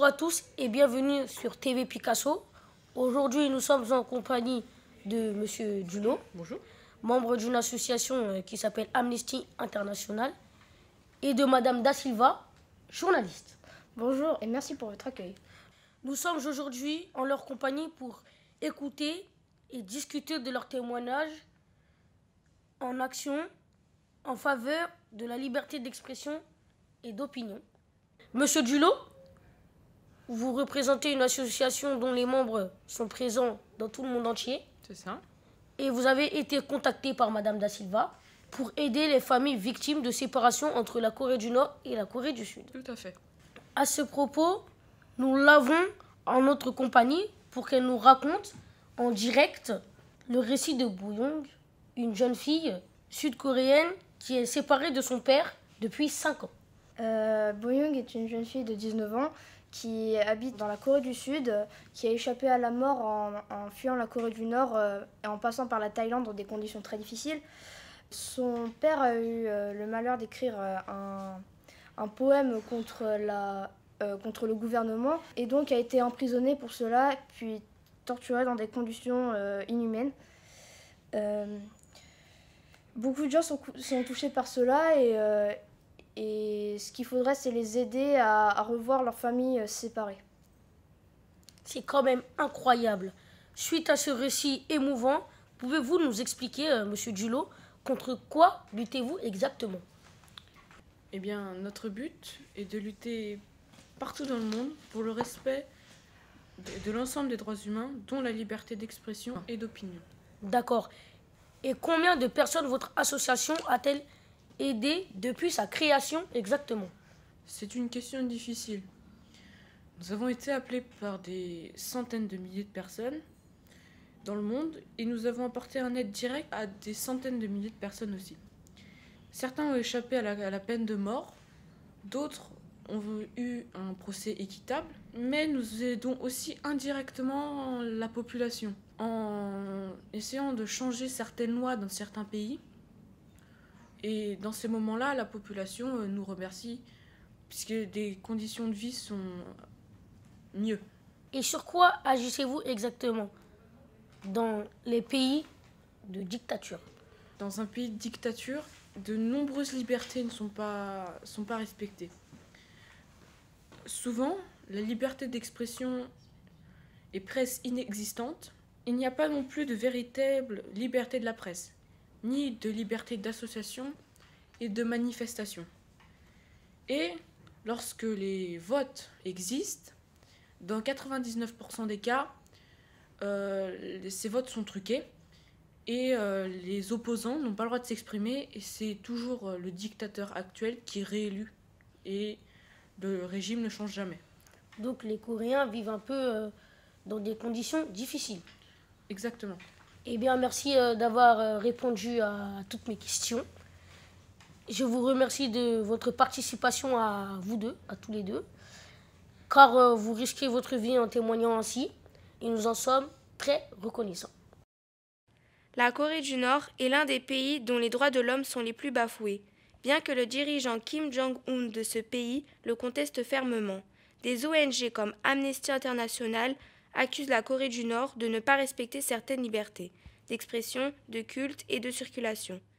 Bonjour à tous et bienvenue sur TV Picasso. Aujourd'hui, nous sommes en compagnie de Monsieur Dulo. Bonjour. Membre d'une association qui s'appelle Amnesty International, et de Madame Da Silva, journaliste. Bonjour et merci pour votre accueil. Nous sommes aujourd'hui en leur compagnie pour écouter et discuter de leurs témoignages en action en faveur de la liberté d'expression et d'opinion. Monsieur Dulo, vous représentez une association dont les membres sont présents dans tout le monde entier. C'est ça. Et vous avez été contacté par Madame Da Silva pour aider les familles victimes de séparation entre la Corée du Nord et la Corée du Sud. Tout à fait. À ce propos, nous l'avons en notre compagnie pour qu'elle nous raconte en direct le récit de Boyoung, une jeune fille sud-coréenne qui est séparée de son père depuis 5 ans. Boyoung est une jeune fille de 19 ans qui habite dans la Corée du Sud, qui a échappé à la mort en fuyant la Corée du Nord et en passant par la Thaïlande dans des conditions très difficiles. Son père a eu le malheur d'écrire un poème contre le gouvernement et donc a été emprisonné pour cela, puis torturé dans des conditions inhumaines. Beaucoup de gens sont touchés par cela et ce qu'il faudrait, c'est les aider à revoir leur famille séparée. C'est quand même incroyable. Suite à ce récit émouvant, pouvez-vous nous expliquer, Monsieur Dulo, contre quoi luttez-vous exactement? Eh bien, notre but est de lutter partout dans le monde pour le respect de l'ensemble des droits humains, dont la liberté d'expression et d'opinion. D'accord. Et combien de personnes votre association a-t-elle aidé depuis sa création exactement? C'est une question difficile. Nous avons été appelés par des centaines de milliers de personnes dans le monde et nous avons apporté un aide directe à des centaines de milliers de personnes aussi. Certains ont échappé à la peine de mort, d'autres ont eu un procès équitable, mais nous aidons aussi indirectement la population en essayant de changer certaines lois dans certains pays. Et dans ces moments-là, la population nous remercie puisque des conditions de vie sont mieux. Et sur quoi agissez-vous exactement dans les pays de dictature? Dans un pays de dictature, de nombreuses libertés ne sont pas respectées. Souvent, la liberté d'expression est presque inexistante. Il n'y a pas non plus de véritable liberté de la presse, ni de liberté d'association et de manifestation. Et lorsque les votes existent, dans 99% des cas, ces votes sont truqués et les opposants n'ont pas le droit de s'exprimer et c'est toujours le dictateur actuel qui est réélu et le régime ne change jamais. Donc les Coréens vivent un peu dans des conditions difficiles. Exactement. Eh bien, merci d'avoir répondu à toutes mes questions. Je vous remercie de votre participation à vous deux, à tous les deux, car vous risquez votre vie en témoignant ainsi, et nous en sommes très reconnaissants. La Corée du Nord est l'un des pays dont les droits de l'homme sont les plus bafoués, bien que le dirigeant Kim Jong-un de ce pays le conteste fermement. Des ONG comme Amnesty International accusent la Corée du Nord de ne pas respecter certaines libertés d'expression, de culte et de circulation.